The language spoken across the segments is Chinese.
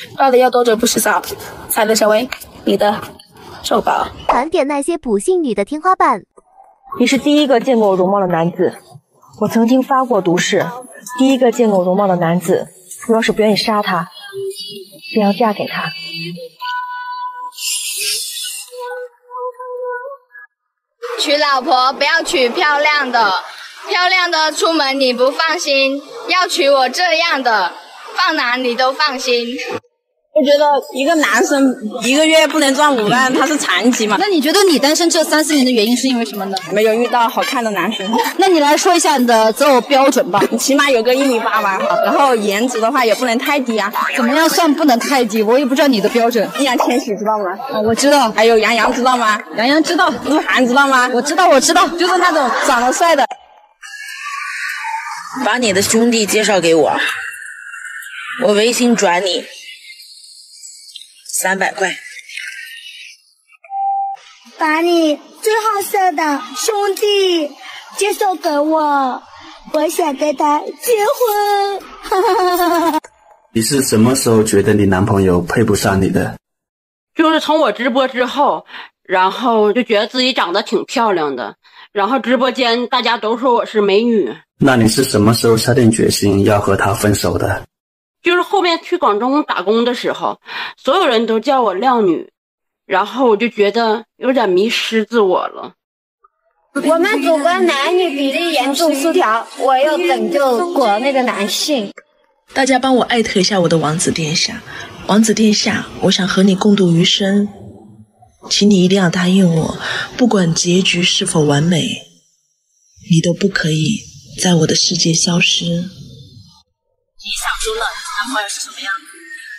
到底要多久不洗澡才能成为你的受宝？ 盘点那些补性女的天花板。 你是第一个见过我容貌的男子，我曾经发过毒誓，第一个见过我容貌的男子，我要是不愿意杀他，便要嫁给他。 娶老婆不要娶漂亮的，漂亮的出门你不放心，要娶我这样的，放哪里都放心。 我觉得一个男生一个月不能赚5万，他是残疾嘛？ 那你觉得你单身这3、4年的原因是因为什么呢？ 没有遇到好看的男生。 那你来说一下你的择偶标准吧。 你起码有个1.8米吧，然后颜值的话也不能太低啊。 怎么样算不能太低？我也不知道你的标准。 易烊千玺知道吗？ 我知道。 还有杨洋知道吗？ 杨洋知道。 鹿晗知道吗？ 我知道。 就是那种长得帅的。 把你的兄弟介绍给我，我微信转你300块。 把你最好色的兄弟介绍给我，我想跟他结婚。 你是什么时候觉得你男朋友配不上你的？ 就是从我直播之后，然后就觉得自己长得挺漂亮的，然后直播间大家都说我是美女。 那你是什么时候下定决心要和他分手的？ 就是后面去广州打工的时候，所有人都叫我靓女，然后我就觉得有点迷失自我了。 我们祖国男女比例严重失调，我要拯救国内的男性。 大家帮我艾特一下我的王子殿下，王子殿下，我想和你共度余生，请你一定要答应我，不管结局是否完美，你都不可以在我的世界消失。 你想出了男朋友是什么样子？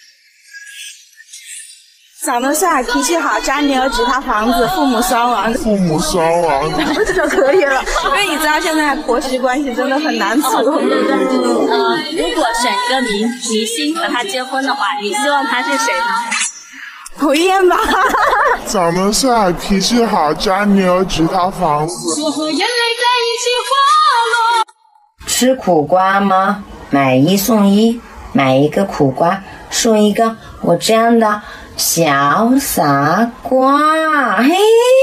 长得帅，脾气好，家里有几套房子，父母双亡。这就可以了，因为你知道现在婆媳关系真的很难处。 如果选一个明星和他结婚的话，你希望他是谁呢？ 彭于晏吧。 长得帅，脾气好，家里有几套房子。 我和眼泪在一起滑落。 吃苦瓜吗？买1送1，买一个苦瓜送一个我这样的小傻瓜。嘿，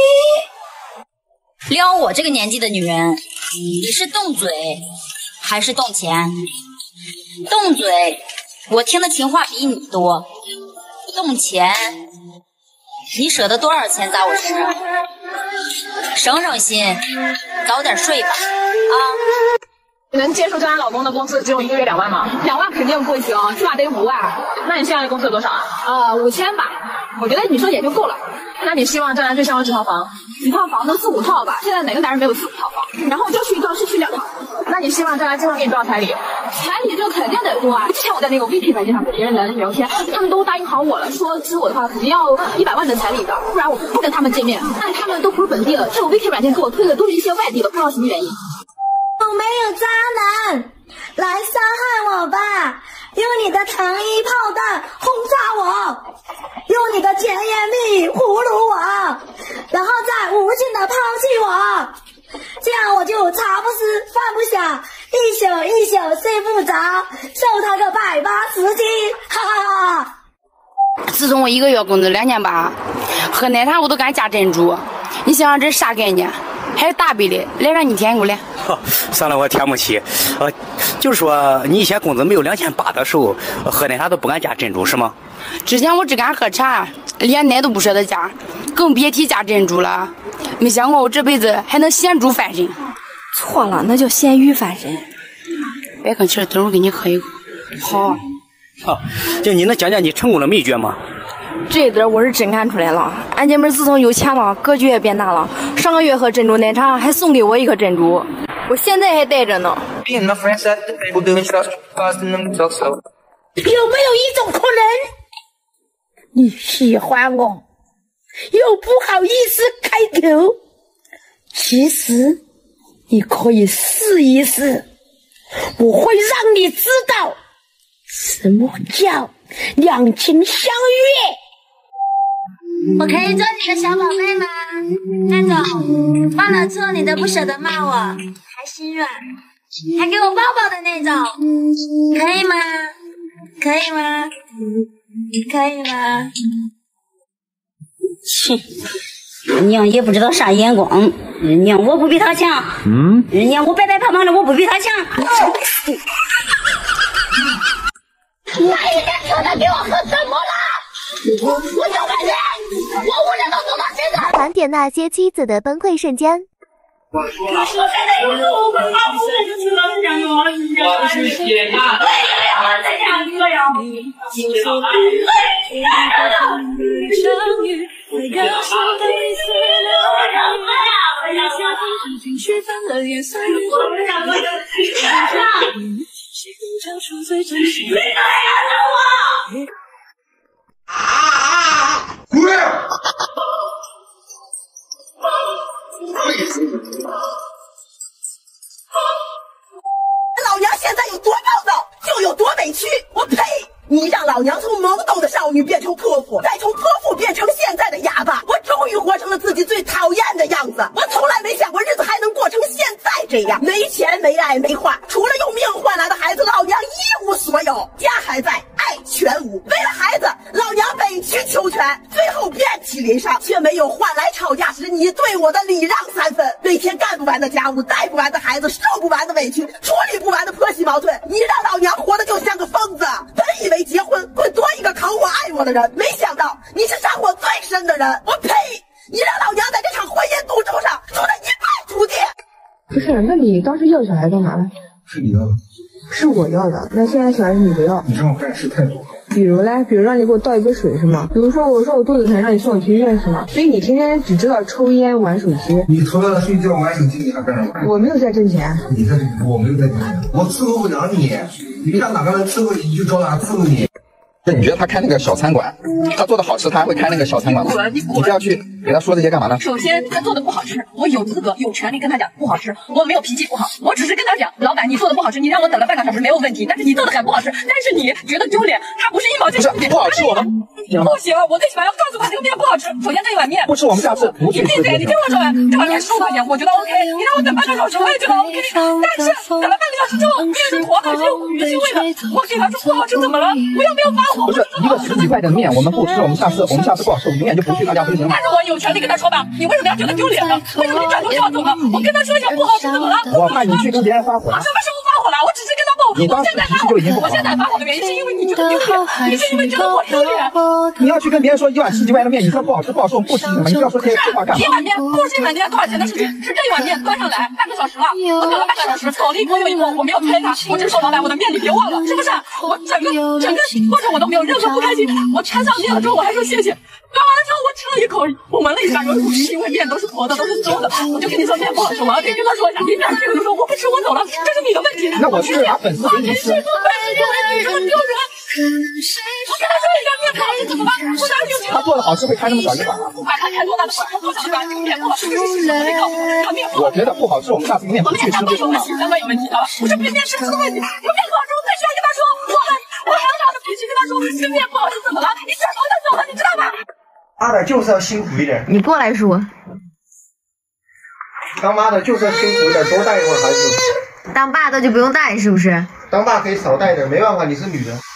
撩我这个年纪的女人，你是动嘴还是动钱？动嘴，我听的情话比你多；动钱，你舍得多少钱砸我吃？省省心，早点睡吧，啊！ 你能接受这样老公的工资只有1个月2万吗？2万肯定不行，起码得5万。那你现在的工资有多少啊？5000吧。我觉得你说也就够了。那你希望将来最少有几套房？1套房能4、5套吧？现在哪个男人没有4、5套房？然后就娶1套，是娶2套。那你希望将来结婚给你多少彩礼？彩礼这肯定得多啊！之前我在那个 VP 软件上跟别人聊天，他们都答应好我了，说支持我的话肯定要100万的彩礼的，不然我不跟他们见面。但他们都不是本地的，这个 VP 软件给我推的都是一些外地的，不知道什么原因。 有没有渣男来伤害我吧？用你的糖衣炮弹轰炸我，用你的甜言蜜语俘虏我，然后再无情的抛弃我，这样我就茶不思饭不想，一宿一宿睡不着，瘦他个180斤，哈哈哈！ 自从我1个月工资2800，喝奶茶我都敢加珍珠，你想想这是啥概念？还是大杯的，来让你舔过来。 算了，我舔不起。就是说你以前工资没有2800的时候，喝奶茶都不敢加珍珠是吗？ 之前我只敢喝茶，连奶都不舍得加，更别提加珍珠了。没想过我这辈子还能咸猪翻身。 错了，那叫咸鱼翻身。 别吭气了，等会儿给你喝一口。好。 就你能讲讲你成功的秘诀吗？ 这一点我是真看出来了，俺姐妹自从有钱了，格局也变大了。上个月喝珍珠奶茶还送给我1颗珍珠，我现在还带着呢。 有没有一种可能，你喜欢我，又不好意思开口？其实你可以试一试，我会让你知道什么叫两情相悦。 我可以做你的小宝贝吗？那种犯了错你都不舍得骂我，还心软，还给我抱抱的那种，可以吗？ 可以吗？可以吗？ 切，人娘也不知道啥眼光，人娘我不比他强，人娘我白白胖胖的，我不比他强。 那一天车的给我喝怎么了？我就感觉我无人都走到现在。 盘点那些妻子的崩溃瞬间。 可是现在又是我们发布的就是老是讲我是铁蛋，为什么要这样这样？ 老娘现在有多暴躁，就有多委屈。我呸！你让老娘从懵懂的少女变成泼妇，再从泼妇变成现在的哑巴，我终于活成了自己最讨厌的样子。我从来没想过日子还能过成现在这样，没钱没爱没话，除了用命换来的孩子，老娘一无所有。家还在，爱全无。为了孩子，老娘委曲求全，最后遍体鳞伤，却没有换来吵架时你对我的礼让3分。每天干不完的家务，带不完的孩子，受不完的委屈，处理不完的婆媳矛盾，你让老娘活得就像个疯子。本以为结婚会多一个疼我爱我的人，没想到你是伤我最深的人。我呸！你让老娘在这场婚姻赌注上输得一败涂地。 不是，那你当时要小孩干嘛呢？ 是你要的， 是我要的。那现在小孩是你不要？ 你让我干事太多了。 比如嘞，比如让你给我倒一杯水是吗？比如说我说我肚子疼，让你送我去医院是吗？所以你天天只知道抽烟玩手机。 你除了睡觉玩手机，你还干什么？ 我没有在挣钱。 你在挣钱，我没有在挣钱，我伺候不了你。你看哪个人伺候你，你就找哪伺候你。 那你觉得他开那个小餐馆，他做的好吃，他还会开那个小餐馆吗？你不要去给他说这些干嘛呢？ 首先，他做的不好吃，我有资格、有权利跟他讲不好吃。我没有脾气不好，我只是跟他讲，老板，你做的不好吃，你让我等了半个小时没有问题，但是你做的很不好吃，但是你觉得丢脸，他不是一毛钱不好吃，我们不行，我最起码要告诉他这个面不好吃。首先这一碗面不吃，我们下次不去吃。 你闭嘴，你听我说完，这碗面15块钱，我觉得 OK， 你让我等半个小时，我也觉得 OK， 但是等了半个小时之后，面是坨的，是有鱼腥味的，我给他说不好吃怎么了？我要不要发火？ 不是一个10几块的面，我们不吃，我们下次不好吃，我们永远就不去那家不行吗？ 但是我有权利跟他说吧，你为什么要觉得丢脸呢？为什么你转头就要走了？我跟他说一下不好吃怎么了？ 我怕你去跟别人发火。 我什么时候发火了？我只是跟他报复。我现在发火，我现在发火的原因是因为你觉得丢脸，你是因为觉得我丢脸。 你要去跟别人说一碗10几块的面，你说不好吃不好吃，我们不吃什么？你不要说这些话干嘛？ 一碗面不是一碗面多少钱的事情，是这一碗面端上来半个小时了，我等了半个小时，走了一波又一波，我没有催他，我只是说老板，我的面你别忘了，是不是？我整个过程我都没有任何不开心，我掺上面了之后我还说谢谢。端完了之后，我吃了一口，我闻了一下，有股腥味，面都是坨的，都是馊的。我就跟你说面不好吃，我要得跟他说一下。你哪这个就说我不吃，我走了，这是你的问题。 那我去拿粉丝给你吃。 我跟他说一下面不好吃怎么办？我哪里有钱？ 他做的好吃会开那么小一碗啊？ 不管他开多大的碗，多小的碗，面不好吃就是事实，没告诉他面不好吃。 我觉得不好吃，我们下次面不去吃就行了。 相当有问题的，不是面是出问题，有面不好吃，我最需要跟他说，我很好的脾气跟他说，这面不好吃怎么了？你转头就走了，你知道吗？ 妈的就是要辛苦一点。 你过来说。 当妈的就是要辛苦一点，多带一会儿孩子。 当爸的就不用带，是不是？ 当爸可以少带点，没办法，你是女人。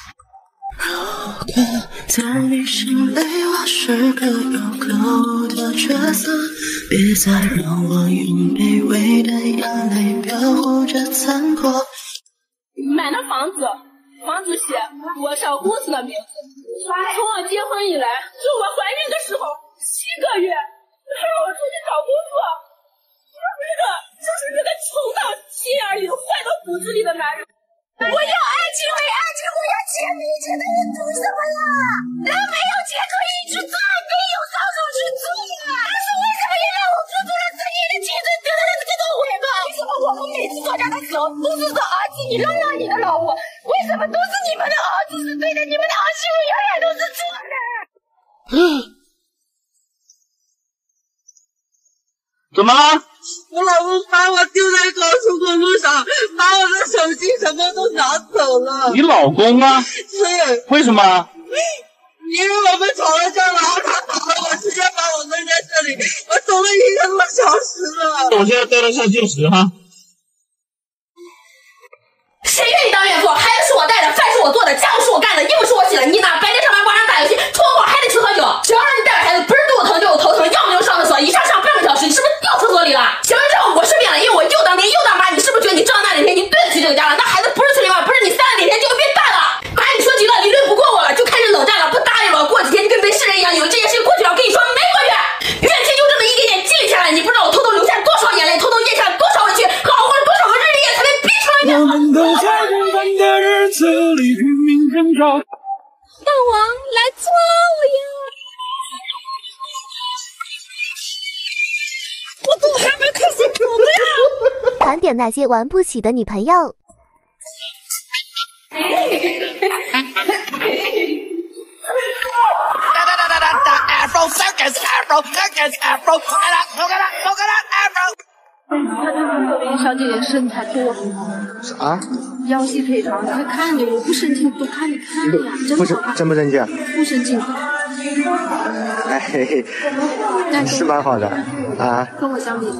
在你心里，我是个有口的角色，别再让我用卑微的眼泪标护着残破。 买了房子写我小姑子的名字。从我结婚以来，就我怀孕的时候7个月，还让我出去找工作。就是这个穷到心眼里、坏到骨子里的男人。我要爱情为爱情，我要钱为钱，那你图什么啦？人没有钱可以去做，没有高手去做呀。但是为什么也让我付出了3年的青春，得了这种回报？为什么我们每次吵架的时候都是说儿子你让你的老婆？为什么都是你们的儿子是对的，你们的儿媳妇永远都是错的？ 怎么了？我老公把我丢在高速公路上，把我的手机什么都拿走了。 你老公啊？ 是。 为什么？ 因为我们吵了架，然后他走了，我直接把我扔在这里，我走了1个多小时了。 我现在带他上净食哈。 是谁愿意当岳父？孩子是我带的，饭是我做的，家务是我干的，衣服是我洗的。你呢？白天上班，晚上打游戏，抽空还得去喝酒。只要让你带着孩子，不是肚子疼就是头疼，要么就上厕所，一上半个小时，你是不是掉厕所里了？行了之后我是变了，因为我又当爹又当妈，你是不是觉得你挣那2天你对得起这个家了？那孩子不是催娃，不是你3了2天就会变大了。把你说急了，理论不过我了，就开始冷战了，不搭理我。过几天就跟没事人一样，以为这件事过去了。我跟你说没过去，怨气就这么一点点积累下来，你不知道我偷偷流下多少眼泪，偷偷咽下多少委屈，熬过了多少个日夜才被逼出来的。 我们都在平凡的日子里拼命挣扎。 大王来抓我呀！我都还没开始走呢呀！ 盘点那些玩不起的女朋友。 小姐姐身材多好， 啥？ 腰细腿长，快看着我不生气，多看你看呀，真好看。 真不生气？ 不生气。 哎嘿嘿，是蛮好的啊。 跟我相比，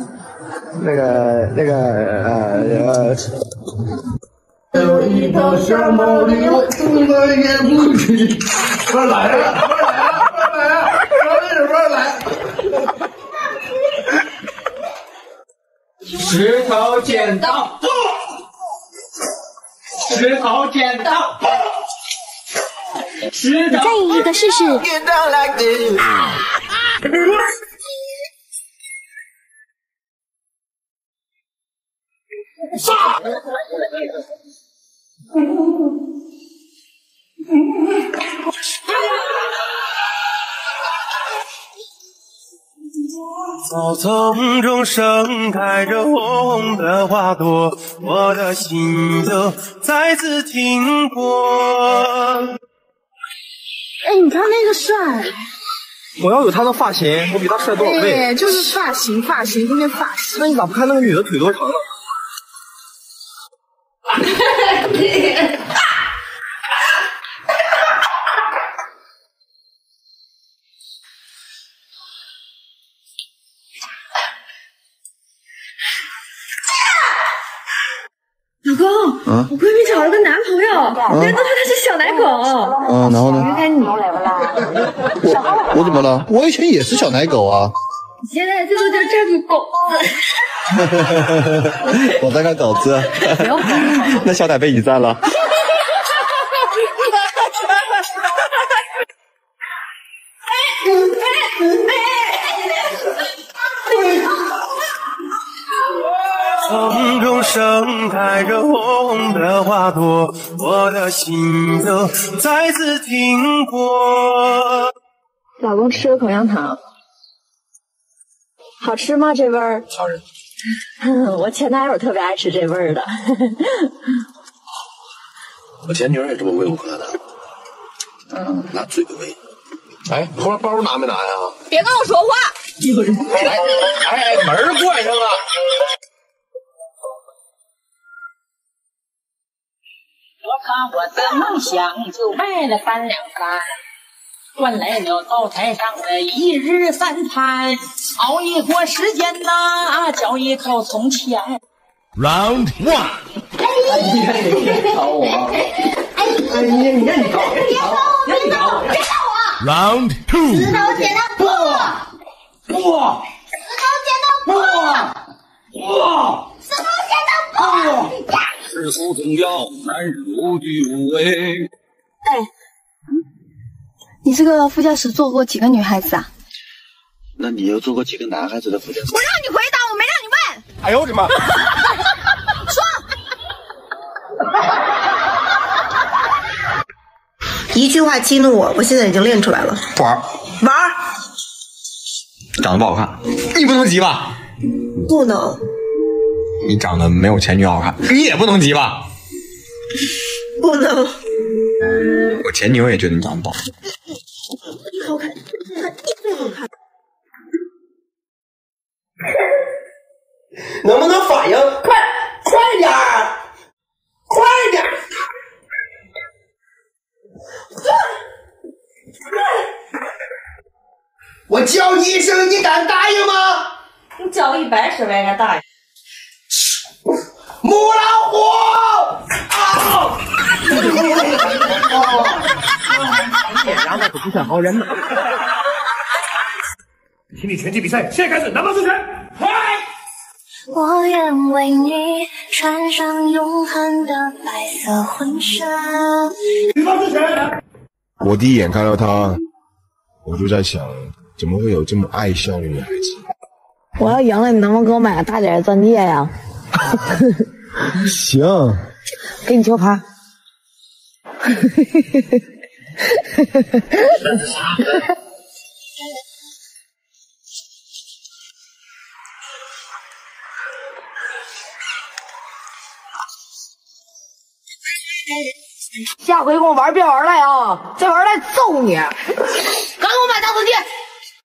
有一条小毛驴，我从来也不骑。快来了，快来了，快来了，快来！石头剪刀布，石头剪刀布，石头。 再赢一个试试。 草丛中盛开着红的花朵，我的心就再次停泊。 哎，你看那个帅！ 我要有他的发型，我比他帅多少倍？ 对，就是发型，今天发型。 那你咋不看那个女的腿多长呢？ 老公，我闺蜜找了个男朋友，人都说他是小奶狗。 然后呢？ 原来你我怎么了？我以前也是小奶狗啊。 你现在最多就这个狗子。 我这个狗子。那小奶被你占了。 丛中盛开着红的花朵，我的心就再次停泊。 老公吃了口香糖，好吃吗？这味儿？ 好吃。 我前男友特别爱吃这味儿的。 我前女友也这么喂我喝的。拿嘴喂。 哎，后来包拿没拿呀？ 别跟我说话！ 哎，门关上了。 我把我的梦想就卖了3两干，换来了灶台上的一日3餐，熬一锅时间呐，嚼一口从前。 Round 1。 哎，你看你搞我！哎，你看你搞！别搞我 ！Round 2。 石头剪刀布。 布。 石头剪刀布。石头剪刀布。 世俗重要，男人无惧无畏。 哎，你这个副驾驶坐过几个女孩子啊？ 那你又坐过几个男孩子的副驾驶？ 我让你回答，我没让你问。 哎呦我的妈！ 说。 一句话激怒我，我现在已经练出来了。 玩。长得不好看，你不能急吧？ 不能。 你长得没有前女友好看，你也不能急吧？ 不能。 我前女友也觉得你长得不好。 好看，一最好看。 能不能反应？快点儿，快点儿！我叫你一声，你敢答应吗？ 你叫110我也敢答应。 母老虎！啊！ 杨大可不算好人呢。 体力拳击比赛现在开始，男方出拳，快！ 我愿为你穿上永恒的白色婚纱。 女方出拳。 我第一眼看到她，我就在想，怎么会有这么爱笑的女孩子？ 我要赢了，你能不能给我买个大点的钻戒呀？ 行， 给你球拍。下回跟我玩别玩赖啊！再玩赖揍你！赶紧给我买大钻戒！